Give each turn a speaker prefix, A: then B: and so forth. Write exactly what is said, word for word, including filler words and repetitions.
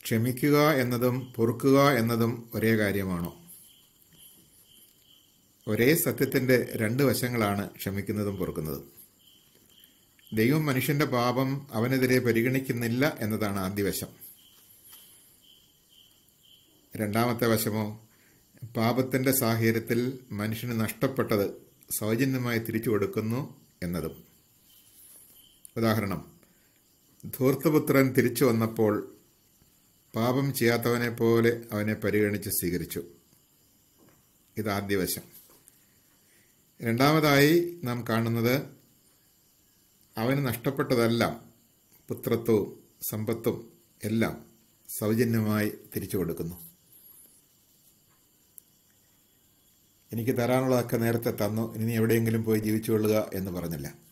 A: ക്ഷമിക്കുക എന്നതും പൊറുക്കുക എന്നതും ഒരേ കാര്യമാണോ? ഒരേ സത്യത്തിൻ്റെ രണ്ട് വശങ്ങളാണ് ക്ഷമിക്കുന്നതും പൊറുക്കുന്നതും. ദൈവം മനുഷ്യൻ്റെ പാപം അവനെതിരെ പരിഗണിക്കുന്നില്ല എന്നതാണ് ആദ്യ വശം. രണ്ടാമത്തെ വശമോ, പാപത്തിൻ്റെ സാഹചര്യത്തിൽ മനുഷ്യന് നഷ്ടപ്പെട്ടത് സൗജന്യമായി തിരിച്ചു കൊടുക്കുന്നു എന്നതും. ഉദാഹരണം, ധൂർത്തപുത്രൻ തിരിച്ചു വന്നപ്പോൾ പാപം ചെയ്യാത്തവനെ പോലെ അവനെ പരിഗണിച്ച് സ്വീകരിച്ചു. ഇതാദ്യ വശം. രണ്ടാമതായി നാം കാണുന്നത് അവന് നഷ്ടപ്പെട്ടതെല്ലാം, പുത്രത്വവും സമ്പത്തും എല്ലാം സൗജന്യമായി തിരിച്ചു കൊടുക്കുന്നു. എനിക്ക് തരാനുള്ളതൊക്കെ നേരത്തെ തന്നു, ഇനി എവിടെയെങ്കിലും പോയി ജീവിച്ചു കൊള്ളുക എന്ന് പറഞ്ഞില്ല.